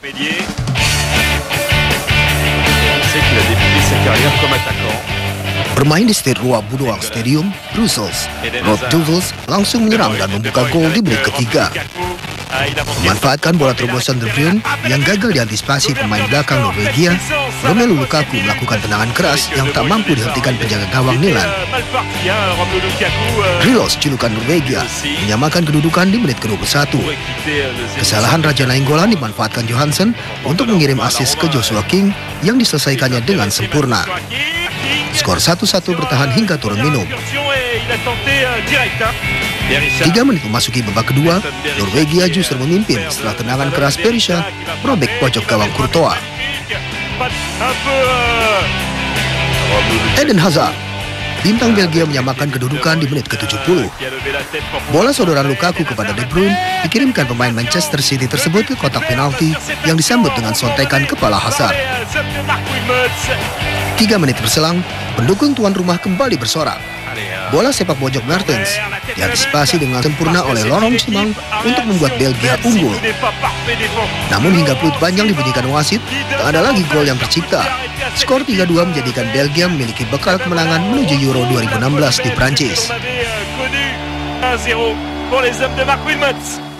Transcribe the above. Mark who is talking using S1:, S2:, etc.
S1: Bermain di Stade Roi Baudouin Stadium, Brussels, Rod Devils langsung menyerang dan membuka gol di menit ketiga. Memanfaatkan bola terobosan De Bruyne yang gagal diantisipasi pemain belakang Norwegia, Romelu Lukaku melakukan tendangan keras yang tak mampu dihentikan penjaga gawang Milan. Rilos, julukan Norwegia, menyamakan kedudukan di menit ke-21. Kesalahan Raja Nainggolan dimanfaatkan Johansen untuk mengirim assist ke Joshua King yang diselesaikannya dengan sempurna. Skor 1-1 bertahan hingga turun minum. 3 menit memasuki babak kedua, Norwegia justru memimpin setelah tendangan keras Berisha merobek pojok gawang Courtois. Eden Hazard, bintang Belgia, menyamakan kedudukan di menit ke-70. Bola sodoran Lukaku kepada De Bruyne dikirimkan pemain Manchester City tersebut ke kotak penalti yang disambut dengan sontekan kepala Hazard. 3 menit berselang, pendukung tuan rumah kembali bersorak. Bola sepak pojok Mertens diantisipasi dengan sempurna oleh Laurent Simon untuk membuat Belgia unggul. Namun hingga peluit panjang dibunyikan wasit, tak ada lagi gol yang tercipta. Skor 3-2 menjadikan Belgia memiliki bekal kemenangan menuju Euro 2016 di Prancis.